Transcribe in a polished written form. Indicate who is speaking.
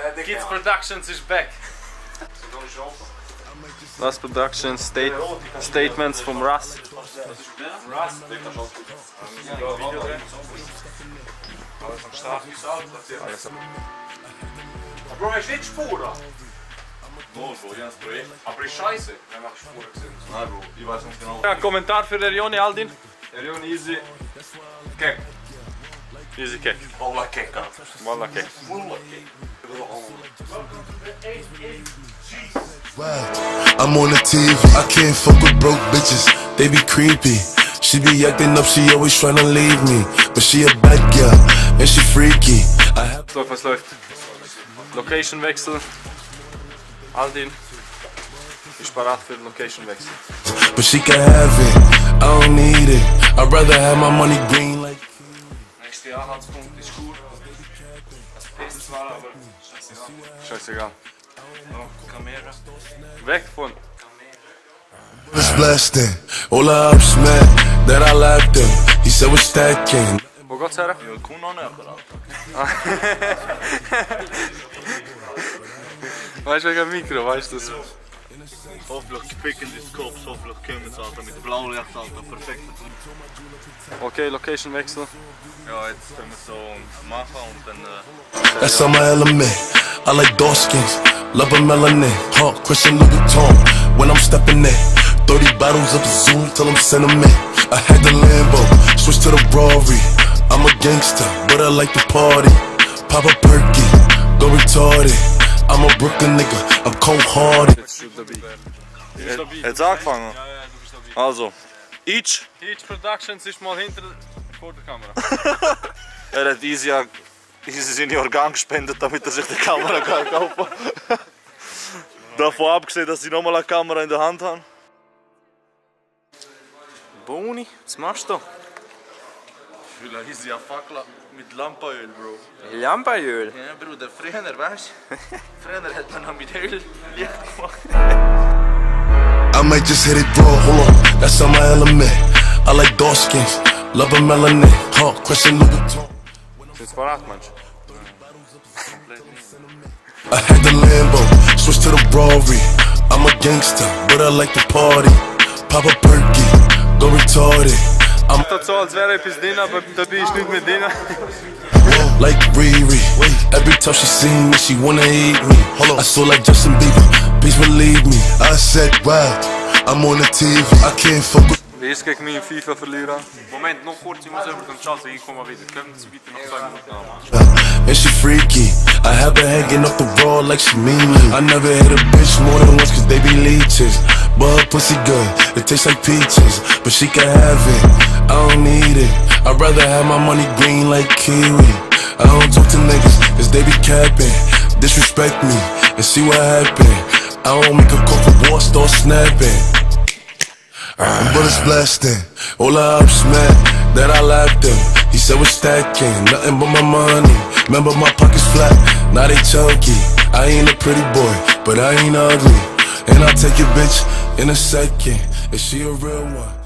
Speaker 1: Kids Productions is back. Last Production Statements from Russ.
Speaker 2: Bro, hast du nicht Spuren? No, Bro, ich habe das Projekt. Aber ist scheiße, wenn man Spuren gesehen. Nein, Bro, ich weiß nicht genau.
Speaker 1: Ja, Kommentar für Erioni Aldin.
Speaker 2: Erioni easy. Kek.
Speaker 1: Easy Kek.
Speaker 2: Wallah Kek.
Speaker 1: Wallah Kek.
Speaker 2: Wallah Kek.
Speaker 3: I'm on the TV, I can't fuck with broke bitches, they be creepy. She be acting up, she always tryna leave me. But she a bad girl, and she freaky.
Speaker 1: So, was läuft? Location-Wechsel. Aldin ist parat für den Location-Wechsel.
Speaker 3: But she can have it, I don't need it. I'd rather have my money green like.
Speaker 2: Nächster Anhaltspunkt ist gut. Das Pest zwar, aber
Speaker 1: Scheißegal.
Speaker 2: oh, Kamera.
Speaker 1: Weg von.
Speaker 3: It's blasting. All the ups mad that I left him. He said we're stacking.
Speaker 1: Wo geht's her?
Speaker 2: Ja, komm noch näher,
Speaker 1: Weißt du wegen dem Mikro, weißt du das?
Speaker 2: Hoffentlich picken die Scopes, hoffentlich kommen sie, Alter, mit dem blauen Licht, Alter, perfekt.
Speaker 1: Okay, Location-Wechsel.
Speaker 2: Ja, jetzt können wir so machen und dann...
Speaker 3: That's on my element. I like dark skins, love a melanin. Hawk, Christian Louboutin. When I'm stepping in, 30 bottles of the Zoom till I'm sentiment. I had the Lambo, switch to the Rari. I'm a gangster, but I like to party. Pop a perky, go retarded. I'm a Brooklyn nigga, I'm cold-hearted.
Speaker 1: Jetzt ist dabei.
Speaker 2: Jetzt angefangen? Ja, du bist dabei. Also, Each
Speaker 1: Productions ist mal vor der Kamera.
Speaker 2: Er hat easy seine Organe gespendet, damit er sich die Kamera kann kaufen kann. Davon abgesehen, dass ich nochmal eine Kamera in der Hand habe.
Speaker 1: Boni, was machst du?
Speaker 2: Ich will eine easy Fackel mit Lampenöl, Bro.
Speaker 1: Lampenöl?
Speaker 2: Ja, Bruder, früher, weißt du? Früher hat man noch mit Öl Licht gemacht.
Speaker 3: I might just hit it raw, hold on, that's on my element. I like dark skins, love a melanin. Hawk, Christian Louboutin.
Speaker 1: Sind parat, Mensch?
Speaker 3: I had the Lambo, switch to the Rari. I'm a gangster, but I like to party. Pop a perky, go retarded. I'm
Speaker 1: so, als wäre etwas drin, aber dabei ist nicht mehr drin.
Speaker 3: like Riri. Every time she see me, she wanna eat me. I saw like Justin Bieber, please believe me. I said, wow, I'm on the TV, I can't fuck with.
Speaker 1: Wie ist gegen mich im FIFA verlieren?
Speaker 2: Moment, noch kurz, ich muss über den Schatz, ich komme wieder. Können Sie bitte noch 2 Minuten haben?
Speaker 3: And she freaky, I have her hanging off the wall like she mean me. I never hit a bitch more than once cause they be leeches. But her pussy good, it tastes like peaches. But she can have it, I don't need it. I'd rather have my money green like kiwi. I don't talk to niggas cause they be capping. Disrespect me and see what happen. I don't make a call for war, start snapping. Bullets blasting, all the ups mad that I left him. He said we're stacking, nothing but my money. Remember my pockets flat, now they chunky. I ain't a pretty boy, but I ain't ugly. And I'll take your bitch in a second, if she a real one.